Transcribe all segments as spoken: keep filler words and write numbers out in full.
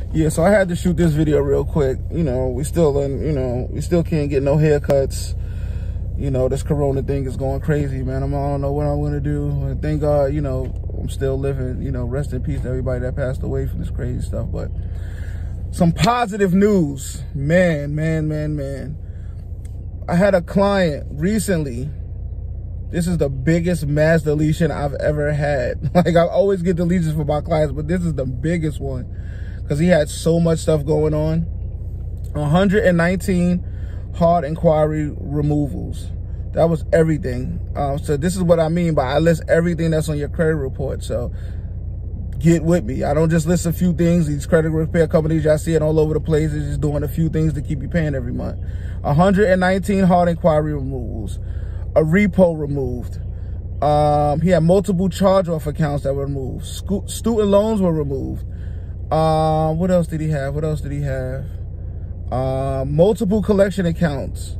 Yeah, so I had to shoot this video real quick. You know, we still in, you know, we still can't get no haircuts. You know, this corona thing is going crazy, man. I'm, I don't know what I'm going to do. And thank God, you know, I'm still living. You know, rest in peace to everybody that passed away from this crazy stuff. But some positive news. Man, man, man, man. I had a client recently. This is the biggest mass deletion I've ever had. Like, I always get deletions for my clients, but this is the biggest one. Because he had so much stuff going on. one hundred nineteen hard inquiry removals. That was everything. Um, so this is what I mean by I list everything that's on your credit report. So get with me. I don't just list a few things. These credit repair companies, y'all see it all over the place. They're just doing a few things to keep you paying every month. one hundred nineteen hard inquiry removals. A repo removed. Um, he had multiple charge-off accounts that were removed. Sco student loans were removed. Um, what else did he have? What else did he have? Uh, multiple collection accounts.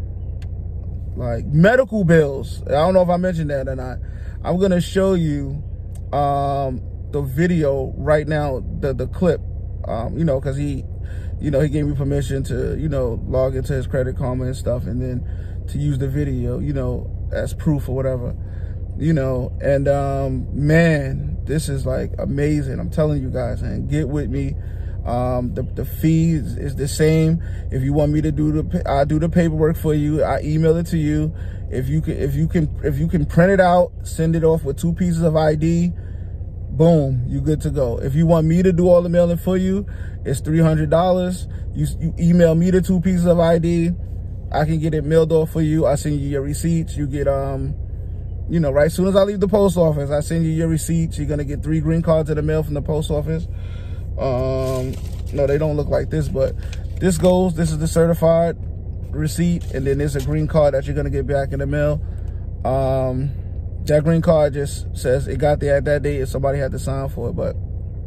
Like medical bills. I don't know if I mentioned that or not. I'm going to show you um, the video right now, the, the clip, um, you know, because he, you know, he gave me permission to, you know, log into his Credit Karma and stuff, and then to use the video, you know, as proof or whatever, you know. And um, man, this is like amazing. I'm telling you guys, and get with me. Um, the, the fee is, is the same. If you want me to do the, I do the paperwork for you. I email it to you. If you can, if you can, if you can print it out, send it off with two pieces of I D. Boom, you good to go. If you want me to do all the mailing for you, it's three hundred dollars. You, you email me the two pieces of I D. I can get it mailed off for you. I send you your receipts. You get, um, you know, right as soon as I leave the post office, I send you your receipts. You're going to get three green cards in the mail from the post office. Um, no, they don't look like this, but this goes, this is the certified receipt. And then there's a green card that you're going to get back in the mail. Um, that green card just says it got there at that date and somebody had to sign for it. But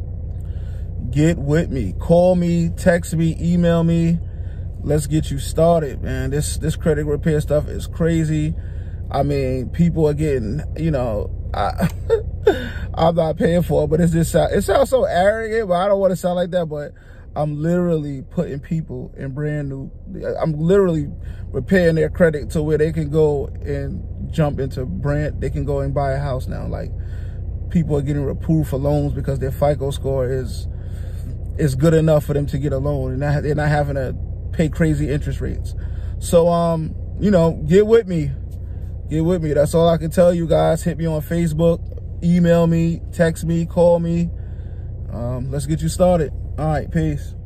get with me. Call me, text me, email me. Let's get you started, man. This this credit repair stuff is crazy. I mean, people are getting, you know, I, I'm not paying for it, but it's just, it sounds so arrogant, but I don't want to sound like that. But I'm literally putting people in brand new, I'm literally repairing their credit to where they can go and jump into brand, they can go and buy a house now. Like, people are getting approved for loans because their FICO score is is good enough for them to get a loan, and not, they're not having to pay crazy interest rates. So, um, you know, get with me. Get with me. That's all I can tell you guys. Hit me on Facebook, email me, text me, call me. Um, let's get you started. All right, peace.